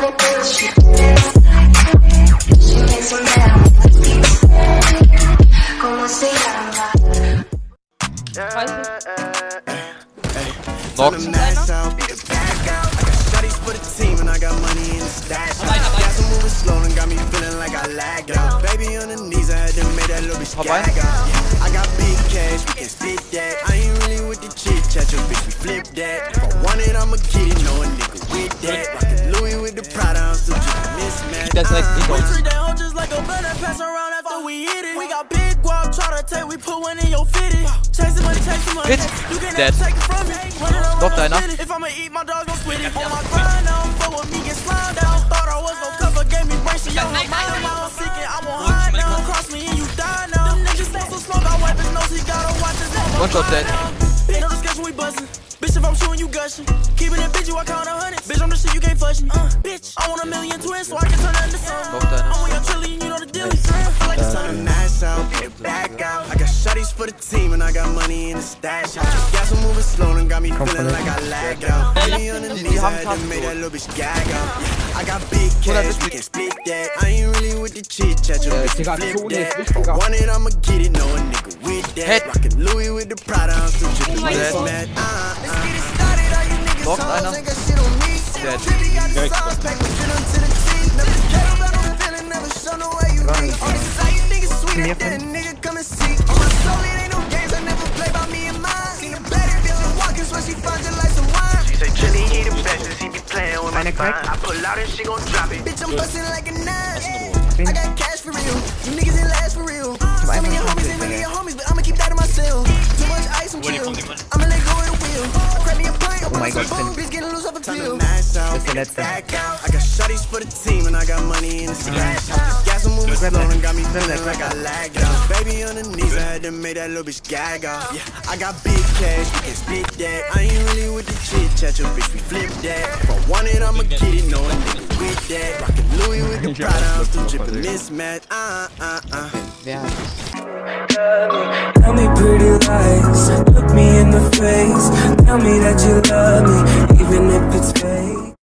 Knocked. Vorbei. I got big cash, we can split that. I ain't really with the chit chat, your bitch, we flip that. If I want it, I'ma get it, no a nigga with that. Rockin' Louis with the Prada, I'm still just a mismatch. That's like We treat that hoe just like a butter, pass around after we hit it. We got big guap, try to take, we put one in your fitty. Chasing money, Hit. you can Dead. never take it from me. Knocked einer. If I'ma eat my dog, gon' split it. On my grind now, fuck with me, get slimed down. Thought I was gon' cover, gave me brain, she on my mind. Now I'm seeking, I won't hide now. Cross me and you die now. Them niggas want some smoke, I wipe his nose, he gotta watch his nose. One shot dead. Ain't no discussion, we bustin'. Bitch, if I'm shooting, you gushing. Keeping it bitch, you I count 100. Bitch, I'm the shit, you can't flush me. Bitch, I want a million twins so I can turn that into something. I'm with your trillion, you know the deal. I feel like it's time. Nice out, get back out. I got shotties for the team and I got money in the stash. Gas are moving slow and got me feeling like I lag out. Baby on the knees, I had to make that little bitch gag out. I got big cash, we can split that. I ain't really with the chit chat, your bitch flip that. If I want it, I'ma get it, no a nigga with that. Rockin' Louis with the Prada, I'm still drippin' this mad. Knocked einer. Dead. Eine Crack. Bitch, I'm bustin' like a nine. I got cash for real. You niggas ain't last for real. Some of your homies ain't really your homies, but I'ma keep that to myself. Too much ice, I'm chill. I'ma let go of the wheel. Grab me a pint, open up some boom. Bitch, getting loose off a pill. Das ist der letzte. I got shotties for the team and I got money in the stash. Gas are moving slow and got me feeling like I lag out. Baby on the knees, I had to make that little bitch gag out. Yeah, I got big cash, we can split that. I ain't really with the chit chat, your bitch, we flip that. If I want it, I'ma get it, no a nigga with that. Rockin' Louis with the Prada, I'm still drippin' mismatch. Wer hat Tell me pretty lies, look me in the face. Tell me that you love me, even if it's fake.